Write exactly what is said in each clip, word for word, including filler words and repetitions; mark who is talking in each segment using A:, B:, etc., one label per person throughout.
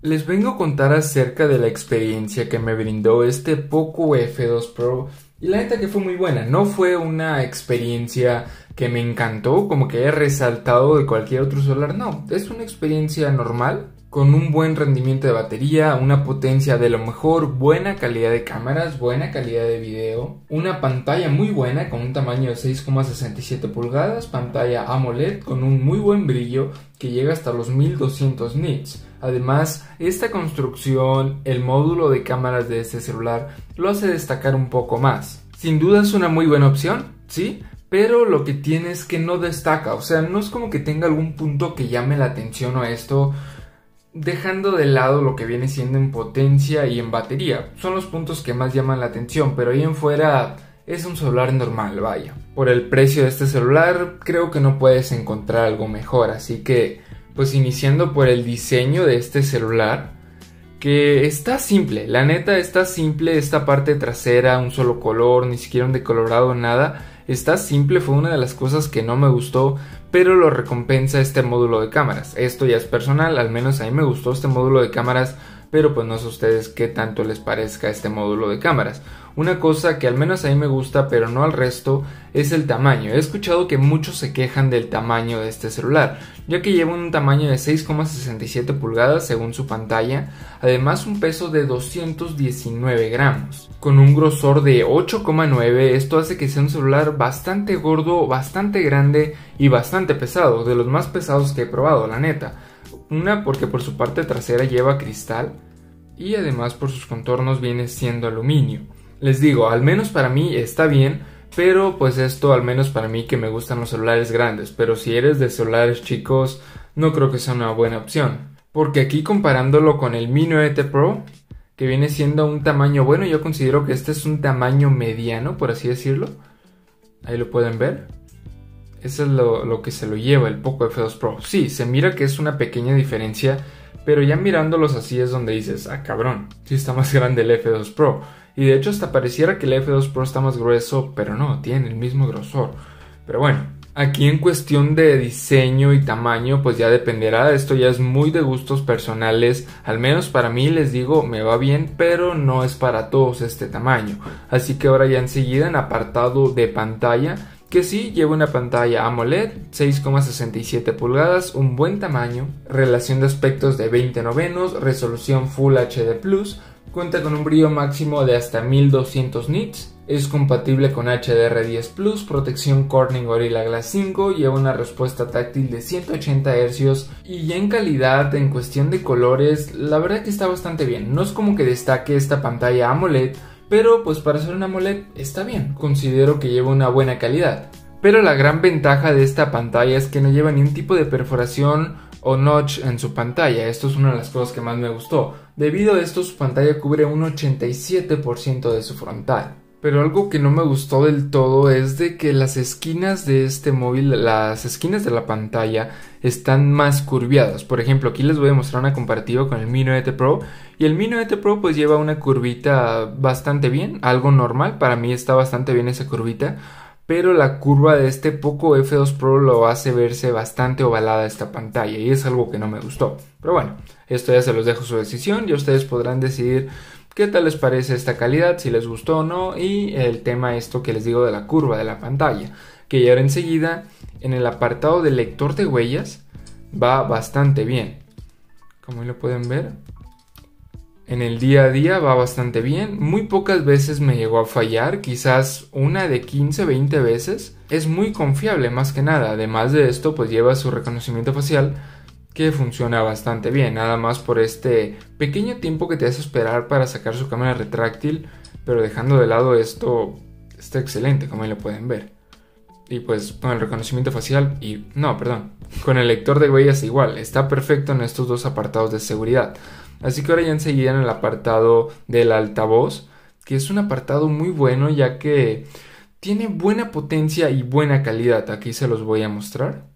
A: Les vengo a contar acerca de la experiencia que me brindó este Poco F dos Pro y la neta que fue muy buena. No fue una experiencia que me encantó, como que he resaltado de cualquier otro celular, no, es una experiencia normal, con un buen rendimiento de batería, una potencia de lo mejor, buena calidad de cámaras, buena calidad de video, una pantalla muy buena con un tamaño de seis coma sesenta y siete pulgadas, pantalla AMOLED con un muy buen brillo que llega hasta los mil doscientos nits. Además, esta construcción, el módulo de cámaras de este celular, lo hace destacar un poco más. Sin duda es una muy buena opción, ¿sí? Pero lo que tiene es que no destaca, o sea, no es como que tenga algún punto que llame la atención o esto, dejando de lado lo que viene siendo en potencia y en batería. Son los puntos que más llaman la atención, pero ahí en fuera es un celular normal, vaya. Por el precio de este celular, creo que no puedes encontrar algo mejor, así que, pues iniciando por el diseño de este celular, que está simple, la neta está simple, esta parte trasera, un solo color, ni siquiera un decolorado, nada. Está simple, fue una de las cosas que no me gustó, pero lo recompensa este módulo de cámaras. Esto ya es personal, al menos a mí me gustó este módulo de cámaras, pero pues no sé a ustedes qué tanto les parezca este módulo de cámaras. Una cosa que al menos a mí me gusta, pero no al resto, es el tamaño. He escuchado que muchos se quejan del tamaño de este celular, ya que lleva un tamaño de seis coma sesenta y siete pulgadas según su pantalla, además un peso de doscientos diecinueve gramos, con un grosor de ocho coma nueve. Esto hace que sea un celular bastante gordo, bastante grande y bastante pesado, de los más pesados que he probado, la neta. Una porque por su parte trasera lleva cristal y además por sus contornos viene siendo aluminio. Les digo, al menos para mí está bien, pero pues esto al menos para mí que me gustan los celulares grandes, pero si eres de celulares chicos no creo que sea una buena opción. Porque aquí comparándolo con el Mi nueve T Pro, que viene siendo un tamaño bueno, yo considero que este es un tamaño mediano, por así decirlo. Ahí lo pueden ver. Eso es lo, lo que se lo lleva el Poco F dos Pro. Sí, se mira que es una pequeña diferencia, pero ya mirándolos así es donde dices, ah cabrón, sí está más grande el F dos Pro. Y de hecho hasta pareciera que el F dos Pro está más grueso, pero no, tiene el mismo grosor. Pero bueno, aquí en cuestión de diseño y tamaño, pues ya dependerá, esto ya es muy de gustos personales. Al menos para mí, les digo, me va bien, pero no es para todos este tamaño. Así que ahora ya enseguida en apartado de pantalla, que sí, lleva una pantalla AMOLED, seis coma sesenta y siete pulgadas, un buen tamaño, relación de aspectos de veinte novenos, resolución Full H D plus, cuenta con un brillo máximo de hasta mil doscientos nits, es compatible con H D R diez plus, protección Corning Gorilla Glass cinco, lleva una respuesta táctil de ciento ochenta hercios y ya en calidad, en cuestión de colores, la verdad que está bastante bien. No es como que destaque esta pantalla AMOLED, pero pues para ser una AMOLED está bien, considero que lleva una buena calidad. Pero la gran ventaja de esta pantalla es que no lleva ni un tipo de perforación o notch en su pantalla. Esto es una de las cosas que más me gustó. Debido a esto su pantalla cubre un ochenta y siete por ciento de su frontal. Pero algo que no me gustó del todo es de que las esquinas de este móvil, las esquinas de la pantalla están más curviadas. Por ejemplo, aquí les voy a mostrar una comparativa con el Mi nueve T Pro. Y el Mi nueve T Pro pues lleva una curvita bastante bien, algo normal. Para mí está bastante bien esa curvita. Pero la curva de este Poco F dos Pro lo hace verse bastante ovalada esta pantalla. Y es algo que no me gustó. Pero bueno, esto ya se los dejo su decisión. Y ustedes podrán decidir qué tal les parece esta calidad, si les gustó o no, y el tema esto que les digo de la curva de la pantalla, que ya ahora enseguida en el apartado del lector de huellas va bastante bien. Como lo pueden ver, en el día a día va bastante bien, muy pocas veces me llegó a fallar, quizás una de quince, veinte veces. Es muy confiable más que nada, además de esto pues lleva su reconocimiento facial, que funciona bastante bien, nada más por este pequeño tiempo que te hace esperar para sacar su cámara retráctil, pero dejando de lado esto, está excelente, como ahí lo pueden ver. Y pues con el reconocimiento facial y... no, perdón, con el lector de huellas igual, está perfecto en estos dos apartados de seguridad. Así que ahora ya enseguida en el apartado del altavoz, que es un apartado muy bueno ya que tiene buena potencia y buena calidad. Aquí se los voy a mostrar.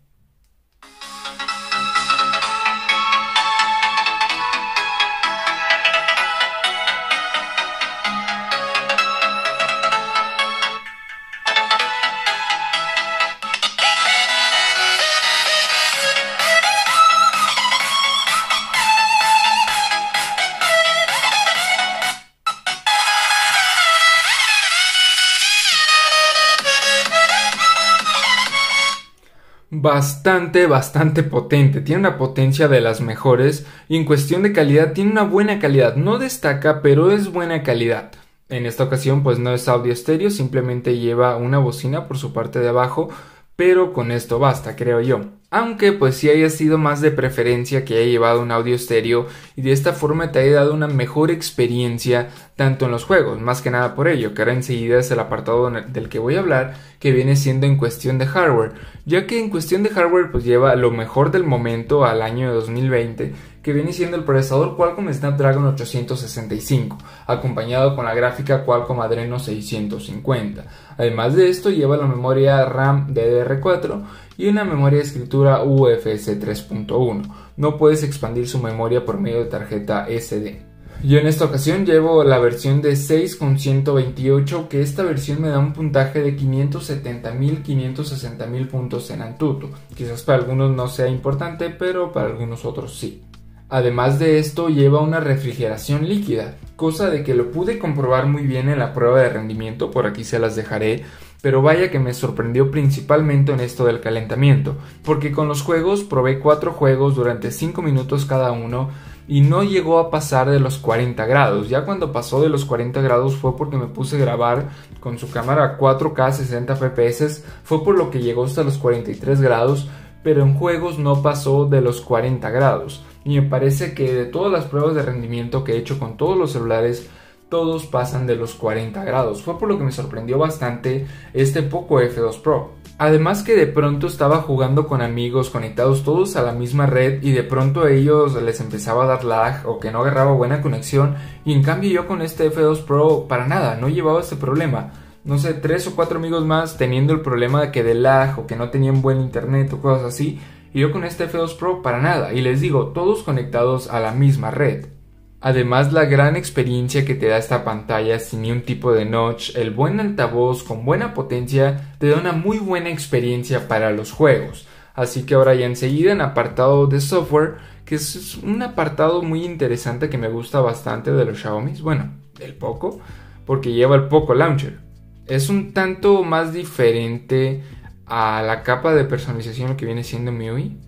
A: bastante, bastante potente. Tiene una potencia de las mejores y en cuestión de calidad tiene una buena calidad. No destaca, pero es buena calidad. En esta ocasión pues no es audio estéreo, simplemente lleva una bocina por su parte de abajo, pero con esto basta, creo yo. Aunque pues sí haya sido más de preferencia que haya llevado un audio estéreo y de esta forma te haya dado una mejor experiencia tanto en los juegos, más que nada por ello, que ahora enseguida es el apartado del que voy a hablar, que viene siendo en cuestión de hardware, ya que en cuestión de hardware pues lleva lo mejor del momento al año de dos mil veinte, que viene siendo el procesador Qualcomm Snapdragon ochocientos sesenta y cinco, acompañado con la gráfica Qualcomm Adreno seiscientos cincuenta. Además de esto lleva la memoria RAM D D R cuatro y una memoria de escritura U F S tres punto uno. No puedes expandir su memoria por medio de tarjeta S D. Yo en esta ocasión llevo la versión de seis con ciento veintiocho, que esta versión me da un puntaje de quinientos setenta mil, quinientos sesenta mil puntos en Antutu. Quizás para algunos no sea importante, pero para algunos otros sí. Además de esto lleva una refrigeración líquida, cosa de que lo pude comprobar muy bien en la prueba de rendimiento, por aquí se las dejaré, pero vaya que me sorprendió principalmente en esto del calentamiento, porque con los juegos probé cuatro juegos durante cinco minutos cada uno y no llegó a pasar de los cuarenta grados. Ya cuando pasó de los cuarenta grados fue porque me puse a grabar con su cámara cuatro K sesenta F P S, fue por lo que llegó hasta los cuarenta y tres grados, pero en juegos no pasó de los cuarenta grados. Y me parece que de todas las pruebas de rendimiento que he hecho con todos los celulares, todos pasan de los cuarenta grados. Fue por lo que me sorprendió bastante este Poco F dos Pro. Además que de pronto estaba jugando con amigos conectados todos a la misma red y de pronto a ellos les empezaba a dar lag o que no agarraba buena conexión, y en cambio yo con este F dos Pro para nada, no llevaba este problema. No sé, tres o cuatro amigos más teniendo el problema de que de lag o que no tenían buen internet o cosas así, y yo con este F dos Pro para nada, y les digo, todos conectados a la misma red. Además, la gran experiencia que te da esta pantalla sin ni un tipo de notch, el buen altavoz con buena potencia, te da una muy buena experiencia para los juegos. Así que ahora ya enseguida en apartado de software, que es un apartado muy interesante que me gusta bastante de los Xiaomi, bueno, del Poco, porque lleva el Poco Launcher. Es un tanto más diferente a la capa de personalización que viene siendo M I U I.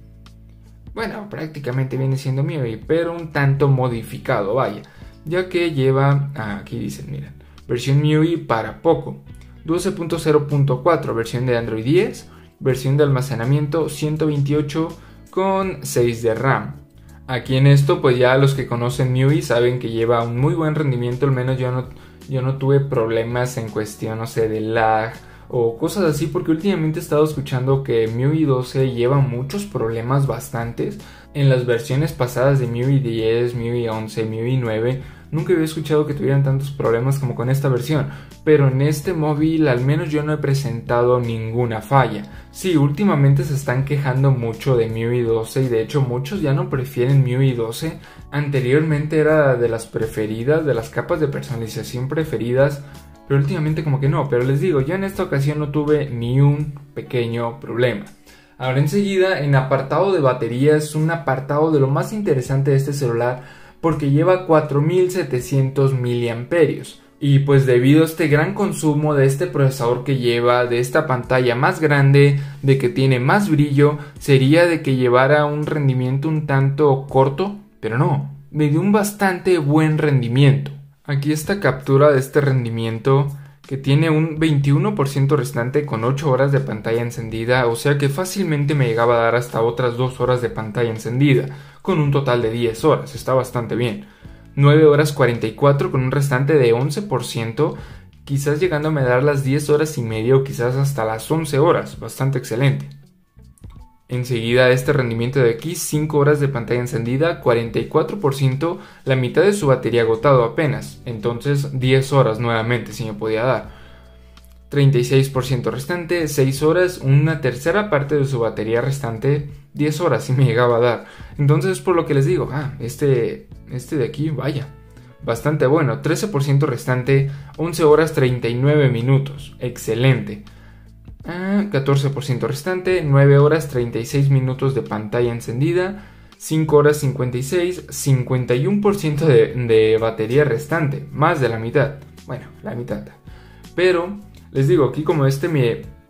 A: Bueno, prácticamente viene siendo M I U I, pero un tanto modificado, vaya, ya que lleva, ah, aquí dicen, miren, versión M I U I para Poco, doce punto cero punto cuatro, versión de Android diez, versión de almacenamiento ciento veintiocho con seis de RAM. Aquí en esto, pues ya los que conocen M I U I saben que lleva un muy buen rendimiento, al menos yo no, yo no tuve problemas en cuestión, no sé, de lag o cosas así, porque últimamente he estado escuchando que M I U I doce lleva muchos problemas bastantes. En las versiones pasadas de M I U I diez, M I U I once, M I U I nueve, nunca había escuchado que tuvieran tantos problemas como con esta versión, pero en este móvil al menos yo no he presentado ninguna falla. Sí, últimamente se están quejando mucho de M I U I doce y de hecho muchos ya no prefieren M I U I doce. Anteriormente era de las preferidas, de las capas de personalización preferidas, pero últimamente como que no. Pero les digo, yo en esta ocasión no tuve ni un pequeño problema. Ahora enseguida, en apartado de batería, es un apartado de lo más interesante de este celular, porque lleva cuatro mil setecientos miliamperios. Y pues debido a este gran consumo de este procesador que lleva, de esta pantalla más grande, de que tiene más brillo, sería de que llevara un rendimiento un tanto corto, pero no, me dio un bastante buen rendimiento. Aquí esta captura de este rendimiento, que tiene un veintiuno por ciento restante con ocho horas de pantalla encendida, o sea que fácilmente me llegaba a dar hasta otras dos horas de pantalla encendida, con un total de diez horas, está bastante bien. nueve horas cuarenta y cuatro con un restante de once por ciento, quizás llegándome a dar las diez horas y media o quizás hasta las once horas, bastante excelente. Enseguida este rendimiento de aquí, cinco horas de pantalla encendida, cuarenta y cuatro por ciento, la mitad de su batería agotado apenas, entonces diez horas nuevamente si me podía dar. treinta y seis por ciento restante, seis horas, una tercera parte de su batería restante, diez horas si me llegaba a dar. Entonces por lo que les digo, ah, este, este de aquí, vaya, bastante bueno, trece por ciento restante, once horas treinta y nueve minutos, excelente. Ah, catorce por ciento restante, nueve horas treinta y seis minutos de pantalla encendida, cinco horas cincuenta y seis, cincuenta y uno por ciento de, de batería restante, más de la mitad, bueno, la mitad. Pero les digo, aquí como este me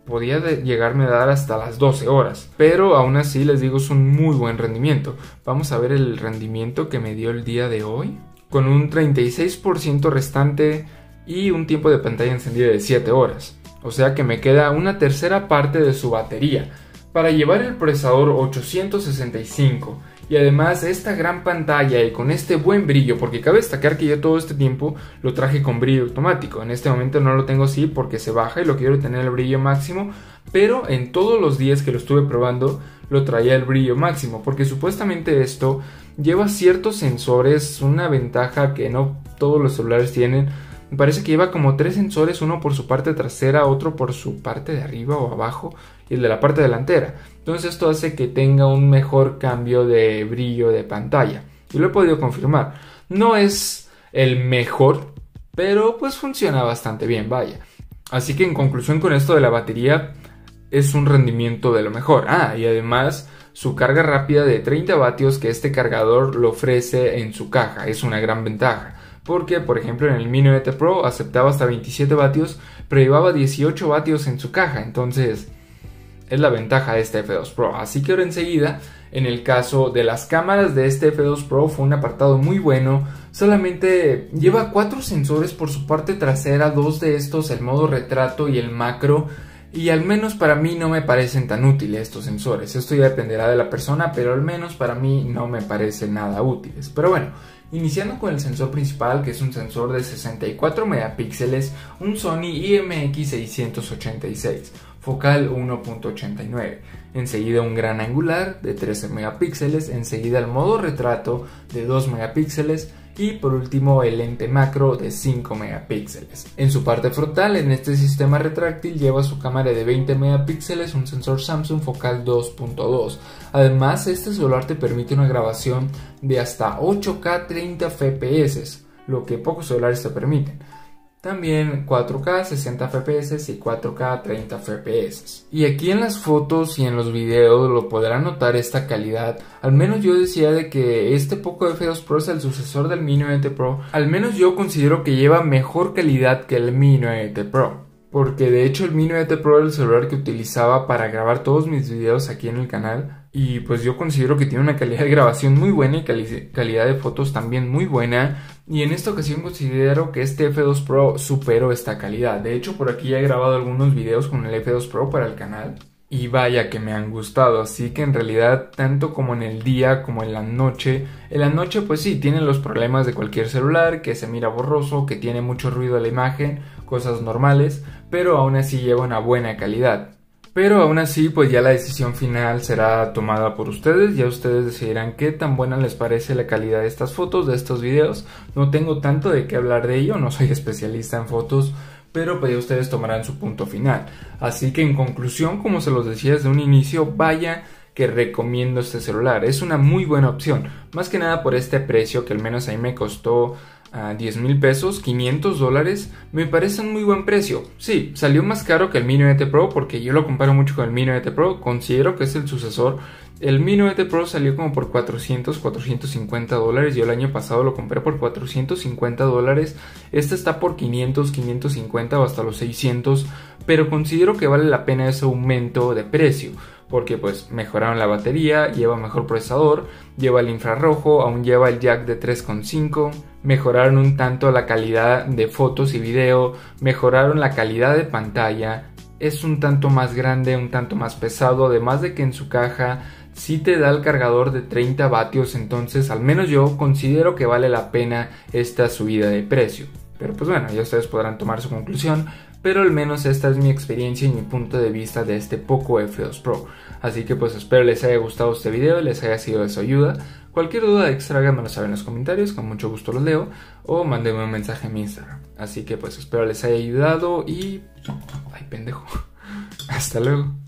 A: podía de llegarme a dar hasta las doce horas, pero aún así les digo es un muy buen rendimiento. Vamos a ver el rendimiento que me dio el día de hoy, con un treinta y seis por ciento restante y un tiempo de pantalla encendida de siete horas, o sea que me queda una tercera parte de su batería para llevar el procesador ochocientos sesenta y cinco. Y además esta gran pantalla y con este buen brillo, porque cabe destacar que yo todo este tiempo lo traje con brillo automático. En este momento no lo tengo así porque se baja y lo quiero tener el brillo máximo, pero en todos los días que lo estuve probando lo traía el brillo máximo, porque supuestamente esto lleva ciertos sensores, una ventaja que no todos los celulares tienen. Me parece que lleva como tres sensores, uno por su parte trasera, otro por su parte de arriba o abajo y el de la parte delantera. Entonces esto hace que tenga un mejor cambio de brillo de pantalla. Y lo he podido confirmar. No es el mejor, pero pues funciona bastante bien, vaya. Así que en conclusión con esto de la batería, es un rendimiento de lo mejor. Ah, y además su carga rápida de treinta vatios que este cargador lo ofrece en su caja. Es una gran ventaja. Porque, por ejemplo, en el Mi nueve T Pro aceptaba hasta veintisiete vatios, pero llevaba dieciocho vatios en su caja. Entonces, es la ventaja de este F dos Pro. Así que ahora enseguida, en el caso de las cámaras de este F dos Pro, fue un apartado muy bueno. Solamente lleva cuatro sensores por su parte trasera, dos de estos, el modo retrato y el macro. Y al menos para mí no me parecen tan útiles estos sensores. Esto ya dependerá de la persona, pero al menos para mí no me parecen nada útiles. Pero bueno, iniciando con el sensor principal, que es un sensor de sesenta y cuatro megapíxeles, un Sony I M X seiscientos ochenta y seis, focal uno punto ochenta y nueve, enseguida un gran angular de trece megapíxeles, enseguida el modo retrato de dos megapíxeles y por último el lente macro de cinco megapíxeles. En su parte frontal, en este sistema retráctil lleva su cámara de veinte megapíxeles, un sensor Samsung focal dos punto dos. Además, este celular te permite una grabación de hasta ocho K treinta F P S, lo que pocos celulares te permiten. También cuatro K sesenta F P S y cuatro K treinta F P S. Y aquí en las fotos y en los videos lo podrán notar esta calidad. Al menos yo decía de que este Poco F dos Pro es el sucesor del Mi nueve T Pro. Al menos yo considero que lleva mejor calidad que el Mi nueve T Pro. Porque de hecho el Mi nueve T Pro era el celular que utilizaba para grabar todos mis videos aquí en el canal. Y pues yo considero que tiene una calidad de grabación muy buena y cali- calidad de fotos también muy buena. Y en esta ocasión considero que este F dos Pro superó esta calidad. De hecho por aquí ya he grabado algunos videos con el F dos Pro para el canal. Y vaya que me han gustado, así que en realidad tanto como en el día como en la noche, en la noche pues sí, tienen los problemas de cualquier celular, que se mira borroso, que tiene mucho ruido a la imagen, cosas normales, pero aún así lleva una buena calidad. Pero aún así pues ya la decisión final será tomada por ustedes, ya ustedes decidirán qué tan buena les parece la calidad de estas fotos, de estos videos. No tengo tanto de qué hablar de ello, no soy especialista en fotos, pero pues ya ustedes tomarán su punto final. Así que en conclusión, como se los decía desde un inicio, vaya que recomiendo este celular. Es una muy buena opción, más que nada por este precio que al menos a mí me costó uh, diez mil pesos, quinientos dólares. Me parece un muy buen precio. Sí, salió más caro que el Mi nueve T Pro porque yo lo comparo mucho con el Mi nueve T Pro. Considero que es el sucesor. El Mi nueve T Pro salió como por cuatrocientos, cuatrocientos cincuenta dólares. Yo el año pasado lo compré por cuatrocientos cincuenta dólares. Este está por quinientos, quinientos cincuenta o hasta los seiscientos. Pero considero que vale la pena ese aumento de precio. Porque pues mejoraron la batería, lleva mejor procesador, lleva el infrarrojo, aún lleva el jack de tres punto cinco. Mejoraron un tanto la calidad de fotos y video. Mejoraron la calidad de pantalla. Es un tanto más grande, un tanto más pesado. Además de que en su caja sí te da el cargador de treinta vatios, entonces al menos yo considero que vale la pena esta subida de precio. Pero pues bueno, ya ustedes podrán tomar su conclusión, pero al menos esta es mi experiencia y mi punto de vista de este Poco F dos Pro. Así que pues espero les haya gustado este video, les haya sido de su ayuda. Cualquier duda extra háganmelo saber en los comentarios, con mucho gusto los leo, o mándenme un mensaje en mi Instagram. Así que pues espero les haya ayudado y... ¡ay, pendejo! Hasta luego.